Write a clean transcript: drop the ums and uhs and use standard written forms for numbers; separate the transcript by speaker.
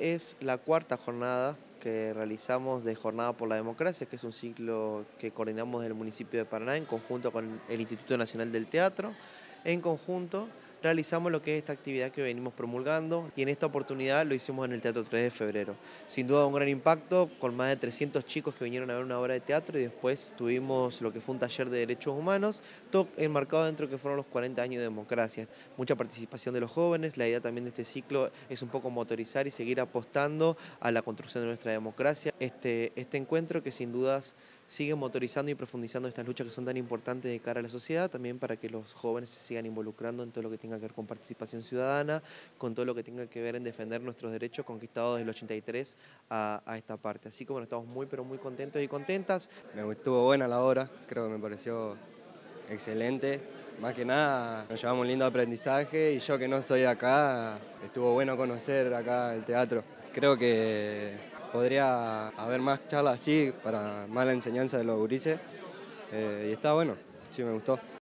Speaker 1: Es la cuarta jornada que realizamos de Jornada por la Democracia, que es un ciclo que coordinamos del municipio de Paraná en conjunto con el Instituto Nacional del Teatro. En conjunto realizamos lo que es esta actividad que venimos promulgando y en esta oportunidad lo hicimos en el Teatro 3 de Febrero. Sin duda un gran impacto con más de 300 chicos que vinieron a ver una obra de teatro y después tuvimos lo que fue un taller de derechos humanos, todo enmarcado dentro de que fueron los 40 años de democracia. Mucha participación de los jóvenes, la idea también de este ciclo es un poco motorizar y seguir apostando a la construcción de nuestra democracia. Este encuentro que sin dudas sigue motorizando y profundizando estas luchas que son tan importantes de cara a la sociedad, también para que los jóvenes se sigan involucrando en todo lo que tenga que ver con participación ciudadana, con todo lo que tenga que ver en defender nuestros derechos conquistados desde el 83 a esta parte. Así que bueno, estamos muy pero muy contentos y contentas.
Speaker 2: Estuvo buena la obra, creo que me pareció excelente. Más que nada nos llevamos un lindo aprendizaje y yo que no soy de acá, estuvo bueno conocer acá el teatro. Creo que podría haber más charlas así para más la enseñanza de los gurises y está bueno, sí me gustó.